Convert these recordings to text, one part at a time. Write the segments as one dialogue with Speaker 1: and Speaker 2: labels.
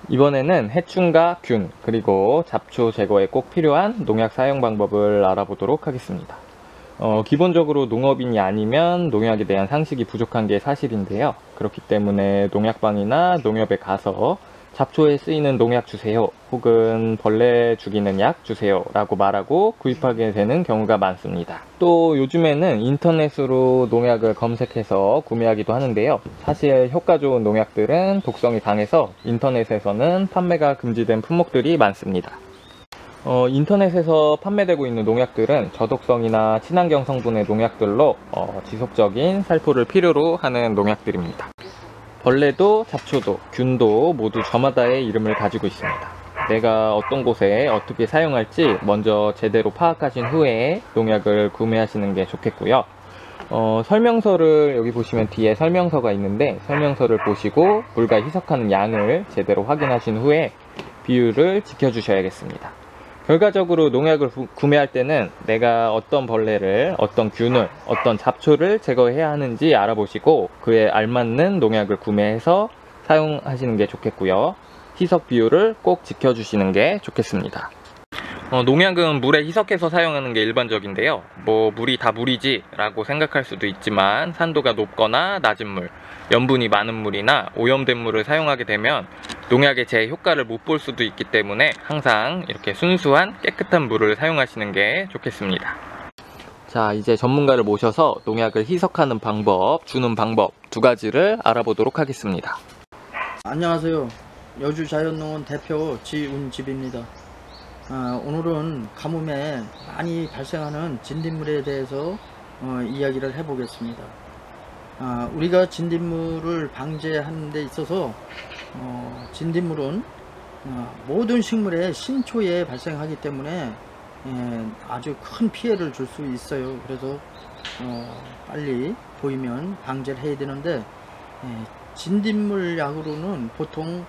Speaker 1: 이번에는 해충과 균 그리고 잡초 제거에 꼭 필요한 농약 사용 방법을 알아보도록 하겠습니다. 기본적으로 농업인이 아니면 농약에 대한 상식이 부족한 게 사실인데요. 그렇기 때문에 농약방이나 농협에 가서 잡초에 쓰이는 농약 주세요, 혹은 벌레 죽이는 약 주세요 라고 말하고 구입하게 되는 경우가 많습니다. 또 요즘에는 인터넷으로 농약을 검색해서 구매하기도 하는데요. 사실 효과 좋은 농약들은 독성이 강해서 인터넷에서는 판매가 금지된 품목들이 많습니다. 인터넷에서 판매되고 있는 농약들은 저독성이나 친환경 성분의 농약들로 지속적인 살포를 필요로 하는 농약들입니다. 벌레도 잡초도 균도 모두 저마다의 이름을 가지고 있습니다. 내가 어떤 곳에 어떻게 사용할지 먼저 제대로 파악하신 후에 농약을 구매하시는 게 좋겠고요. 설명서를 여기 보시면 뒤에 설명서가 있는데, 설명서를 보시고 물과 희석하는 양을 제대로 확인하신 후에 비율을 지켜주셔야겠습니다. 결과적으로 농약을 구매할 때는 내가 어떤 벌레를, 어떤 균을, 어떤 잡초를 제거해야 하는지 알아보시고 그에 알맞는 농약을 구매해서 사용하시는 게 좋겠고요. 희석 비율을 꼭 지켜주시는 게 좋겠습니다. 농약은 물에 희석해서 사용하는 게 일반적인데요. 물이 다 물이지 라고 생각할 수도 있지만, 산도가 높거나 낮은 물, 염분이 많은 물이나 오염된 물을 사용하게 되면 농약의 제 효과를 못 볼 수도 있기 때문에 항상 이렇게 순수한 깨끗한 물을 사용하시는 게 좋겠습니다. 자, 이제 전문가를 모셔서 농약을 희석하는 방법, 주는 방법 두 가지를 알아보도록 하겠습니다.
Speaker 2: 안녕하세요. 여주자연농원 대표 지운집입니다. 오늘은 가뭄에 많이 발생하는 진딧물에 대해서 이야기를 해보겠습니다. 우리가 진딧물을 방제하는 데 있어서 진딧물은 모든 식물의 신초에 발생하기 때문에 아주 큰 피해를 줄 수 있어요. 그래서 빨리 보이면 방제를 해야 되는데, 진딧물 약으로는 보통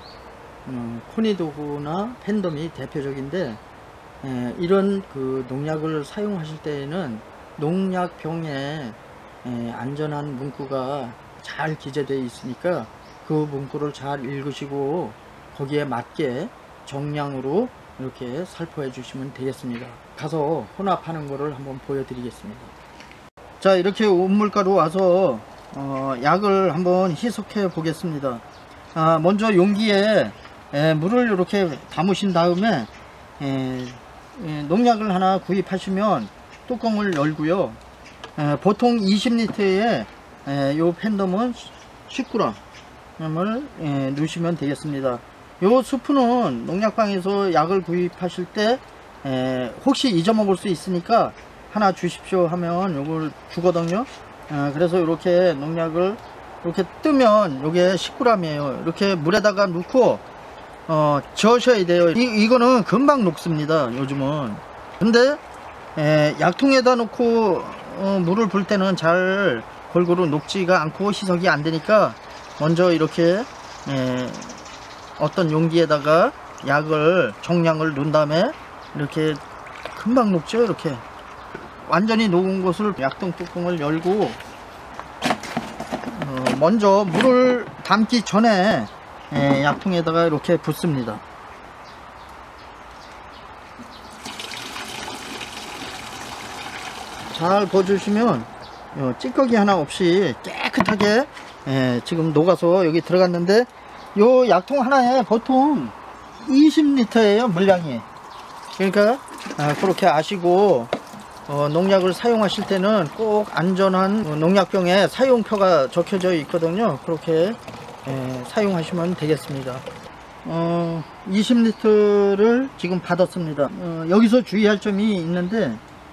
Speaker 2: 코니도구나 팬덤이 대표적인데, 이런 그 농약을 사용하실 때에는 농약병에 안전한 문구가 잘 기재되어 있으니까 그 문구를 잘 읽으시고 거기에 맞게 정량으로 이렇게 살포해 주시면 되겠습니다. 가서 혼합하는 거를 한번 보여드리겠습니다. 자, 이렇게 온물가루 와서 약을 한번 희석해 보겠습니다. 먼저 용기에 물을 이렇게 담으신 다음에 농약을 하나 구입하시면 뚜껑을 열고요. 보통 20리터에 요 팬덤은 10g을 넣으시면 되겠습니다. 요 스프는 농약방에서 약을 구입하실 때 혹시 잊어먹을 수 있으니까 하나 주십시오 하면 요걸 주거든요. 그래서 이렇게 농약을 이렇게 뜨면 요게 10g이에요. 이렇게 물에다가 넣고 저으셔야 돼요. 이거는 금방 녹습니다, 요즘은. 근데 약통에다 놓고 물을 붓을 때는 잘 골고루 녹지가 않고 희석이 안 되니까 먼저 이렇게 어떤 용기에다가 약을 정량을 넣은 다음에 이렇게 금방 녹죠. 이렇게 완전히 녹은 곳을 약통 뚜껑을 열고 먼저 물을 담기 전에 약통에다가 이렇게 붓습니다. 잘 부어주시면 찌꺼기 하나 없이 깨끗하게 지금 녹아서 여기 들어갔는데, 요 약통 하나에 보통 20리터예요 물량이. 그러니까 그렇게 아시고 농약을 사용하실 때는 꼭 안전한 농약병에 사용표가 적혀져 있거든요. 그렇게 사용하시면 되겠습니다. 20리터를 지금 받았습니다. 여기서 주의할 점이 있는데,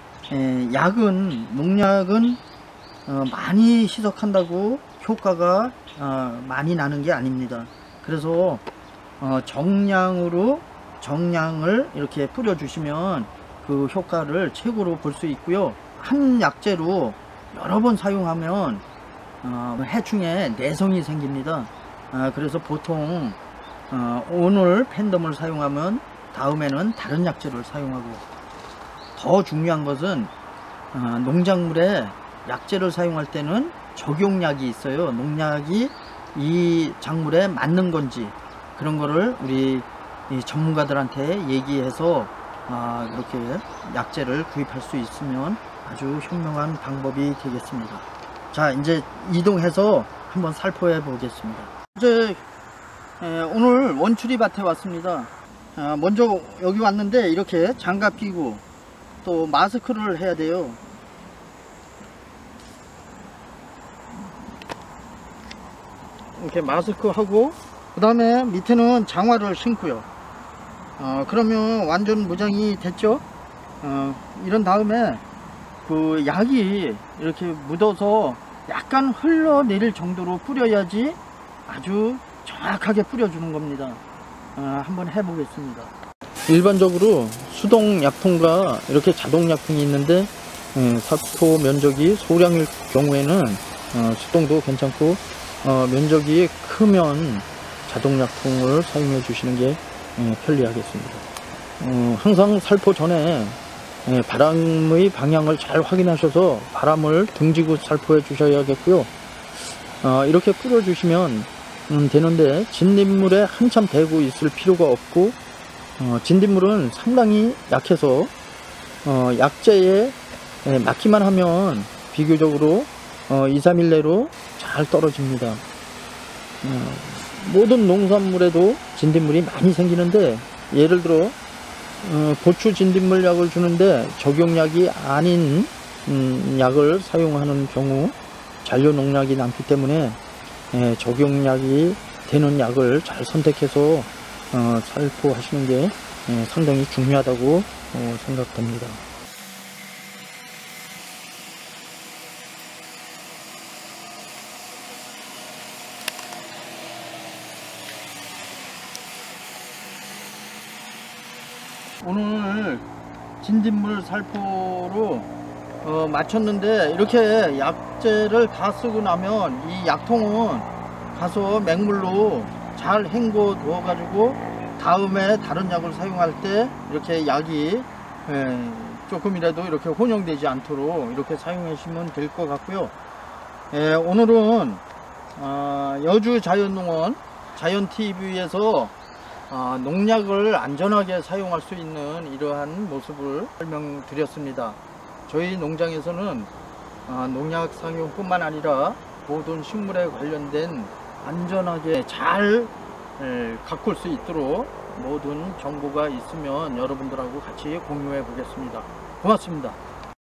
Speaker 2: 농약은 많이 희석한다고 효과가 많이 나는 게 아닙니다. 그래서 정량을 이렇게 뿌려 주시면 그 효과를 최고로 볼 수 있고요. 한 약재로 여러 번 사용하면 해충에 내성이 생깁니다. 그래서 보통 오늘 팬덤을 사용하면 다음에는 다른 약재를 사용하고, 더 중요한 것은 농작물에 약재를 사용할 때는 적용약이 있어요. 농약이 이 작물에 맞는 건지 그런 거를 우리 이 전문가들한테 얘기해서 이렇게 약재를 구입할 수 있으면 아주 현명한 방법이 되겠습니다. 자, 이제 이동해서 한번 살포해 보겠습니다. 이제 오늘 원추리밭에 왔습니다. 먼저 여기 왔는데 이렇게 장갑 끼고 또 마스크를 해야 돼요. 이렇게 마스크 하고 그 다음에 밑에는 장화를 신고요. 그러면 완전 무장이 됐죠. 이런 다음에 그 약이 이렇게 묻어서 약간 흘러내릴 정도로 뿌려야지 아주 정확하게 뿌려주는 겁니다. 한번 해보겠습니다. 일반적으로 수동 약통과 이렇게 자동 약통이 있는데 살포 면적이 소량일 경우에는 수동도 괜찮고 면적이 크면 자동 약통을 사용해 주시는 게 편리하겠습니다. 항상 살포 전에 바람의 방향을 잘 확인하셔서 바람을 등지고 살포해 주셔야겠고요. 이렇게 뿌려 주시면 되는데 진딧물에 한참 대고 있을 필요가 없고 진딧물은 상당히 약해서 약재에 맞기만 하면 비교적으로 2, 3일 내로 잘 떨어집니다. 모든 농산물에도 진딧물이 많이 생기는데 예를 들어 고추 진딧물 약을 주는데 적용약이 아닌 약을 사용하는 경우 잔류 농약이 남기 때문에 적용약이 되는 약을 잘 선택해서 살포하시는 게 상당히 중요하다고 생각됩니다. 오늘 진딧물 살포로 마쳤는데 이렇게 약재를 다 쓰고 나면 이 약통은 가서 맹물로 잘 헹궈 두어 가지고 다음에 다른 약을 사용할 때 이렇게 약이 조금이라도 이렇게 혼용되지 않도록 이렇게 사용하시면 될 것 같고요. 오늘은 여주 자연농원 자연TV에서 농약을 안전하게 사용할 수 있는 이러한 모습을 설명드렸습니다. 저희 농장에서는 농약 사용뿐만 아니라 모든 식물에 관련된 안전하게 잘 가꿀 수 있도록 모든 정보가 있으면 여러분들하고 같이 공유해 보겠습니다. 고맙습니다.